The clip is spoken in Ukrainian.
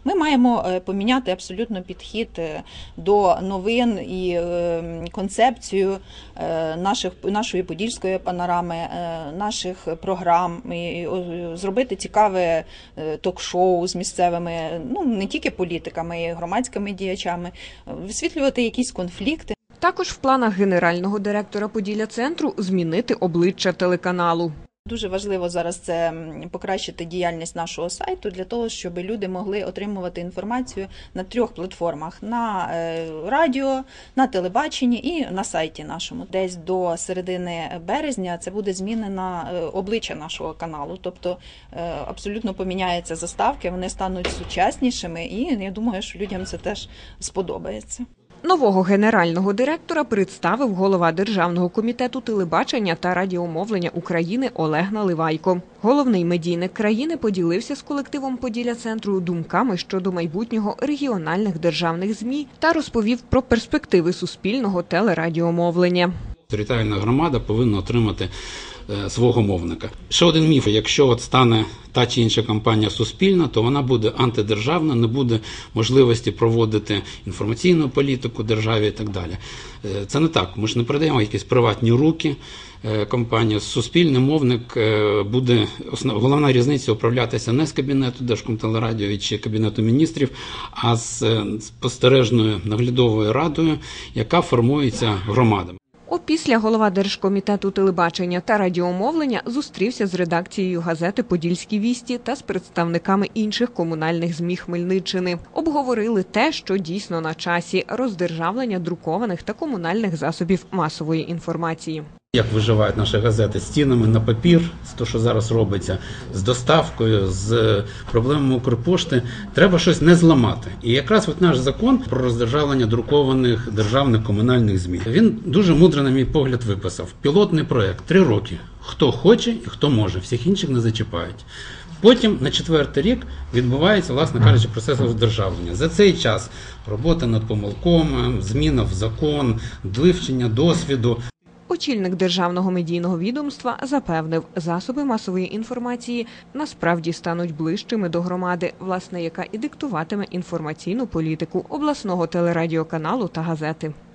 Ми маємо поміняти абсолютно підхід до новин і концепцію нашої подільської панорами, наших програм, і зробити цікаве ток-шоу з місцевими, не тільки політиками, і громадськими діячами, висвітлювати якісь конфлікти. Також в планах генерального директора Поділля-центру змінити обличчя телеканалу. Дуже важливо зараз це покращити діяльність нашого сайту для того, щоб люди могли отримувати інформацію на 3 платформах – на радіо, на телебаченні і на сайті нашому. Десь до середини березня це буде змінено обличчя нашого каналу, тобто абсолютно поміняються заставки, вони стануть сучаснішими і я думаю, що людям це теж сподобається. Нового генерального директора представив голова Державного комітету телебачення та радіомовлення України Олег Наливайко. Головний медійник країни поділився з колективом Поділля-центру думками щодо майбутнього регіональних державних ЗМІ та розповів про перспективи суспільного телерадіомовлення. Територіальна громада повинна отримати свого мовника. Ще один міф: якщо стане та чи інша компанія суспільна, то вона буде антидержавна, не буде можливості проводити інформаційну політику державі і так далі. Це не так. Ми ж не передаємо якісь приватні руки компанії. Суспільний мовник буде, головна різниця, управлятися не з кабінету Держкомтелерадіо чи кабінету міністрів, а з спостережною наглядовою радою, яка формується громадами. Опісля голова Держкомітету телебачення та радіомовлення зустрівся з редакцією газети «Подільські вісті» та з представниками інших комунальних ЗМІ Хмельниччини. Обговорили те, що дійсно на часі – роздержавлення друкованих та комунальних засобів масової інформації. Як виживають наші газети з цінами на папір, з того, що зараз робиться, з доставкою, з проблемами Укрпошти, треба щось не зламати. І якраз наш закон про роздержавлення друкованих державних комунальних ЗМІ, він дуже мудро, на мій погляд, виписав. Пілотний проєкт – 3 роки. Хто хоче і хто може, всіх інших не зачіпають. Потім на 4-й рік відбувається, власне кажучи, процес роздержавлення. За цей час робота над помилками, зміна в закон, вивчення досвіду. Очільник Державного медійного відомства запевнив, засоби масової інформації насправді стануть ближчими до громади, власне, яка і диктуватиме інформаційну політику обласного телерадіоканалу та газети.